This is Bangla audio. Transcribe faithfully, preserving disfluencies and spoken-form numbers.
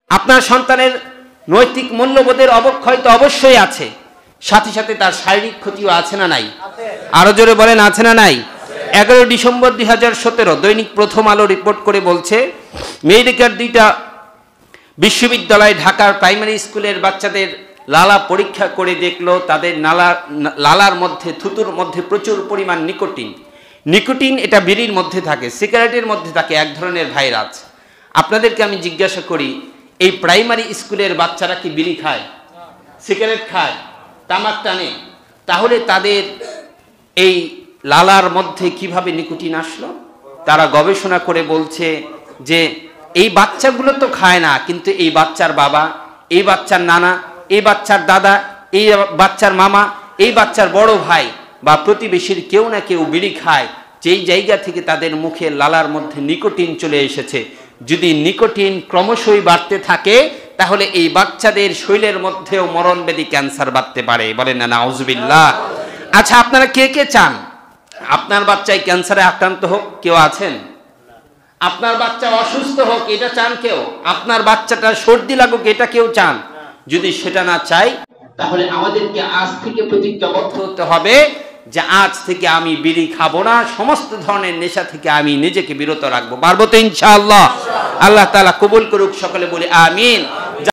আপনার সন্তানের নৈতিক মূল্যবোধের অবক্ষয় তো অবশ্যই আছে, সাথে সাথে তার শারীরিক ক্ষতিও আছে না নাই? আরো জোরে বলেন, আছে না নাই? এগারো ডিসেম্বর দুই হাজার সতেরো দৈনিক প্রথম আলো রিপোর্ট করে বলছে, মেডিকেল দুইটা বিশ্ববিদ্যালয় ঢাকার প্রাইমারি স্কুলের বাচ্চাদের লালা পরীক্ষা করে দেখলো তাদের নালা লালার মধ্যে থুতুর মধ্যে প্রচুর পরিমাণ নিকোটিন। নিকোটিন এটা বিড়ির মধ্যে থাকে, সিগারেটের মধ্যে থাকে, এক ধরনের ভাইরাস। আপনাদেরকে আমি জিজ্ঞাসা করি, এই প্রাইমারি স্কুলের বাচ্চারা কি বিড়ি খায়, সিগারেট খায়, তামাক টানে? তাহলে তাদের এই লালার মধ্যে কিভাবে নিকোটিন আসলো? তারা গবেষণা করে বলছে যে এই বাচ্চাগুলো তো খায় না, কিন্তু এই বাচ্চার বাবা, এই বাচ্চার নানা, এই বাচ্চার দাদা, এই বাচ্চার মামা, এই বাচ্চার বড় ভাই বা প্রতিবেশীর কেউ না কেউ বিড়ি খায়। যেই জায়গা থেকে তাদের মুখে লালার মধ্যে নিকোটিন চলে এসেছে, যদি নিকোটিন ক্রমশই বাড়তে থাকে তাহলে এই বাচ্চাদের শরীরের মধ্যেও মরণব্যাধি ক্যান্সার বাড়তে পারে। বলেন না নাউজুবিল্লাহ। আচ্ছা, আপনারা কে কে চান আপনার বাচ্চাই ক্যান্সারে আক্রান্ত হোক? কেউ আছেন? আপনার বাচ্চা অসুস্থ হোক এটা চান কেউ? আপনার বাচ্চাটা সর্দি লাগুক এটা কেউ চান? যদি সেটা না চাই তাহলে আমাদেরকে আজ থেকে প্রতিজ্ঞাবদ্ধ হতে হবে যে আজ থেকে আমি বিড়ি খাবো না, সমস্ত ধরনের নেশা থেকে আমি নিজেকে বিরত রাখবো। পারবো তো ইনশাআল্লাহ? আল্লাহ তাআলা কবুল করুক, সকলে বলি আমিন।